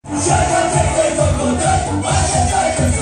下个天会走过的，我现在跟随。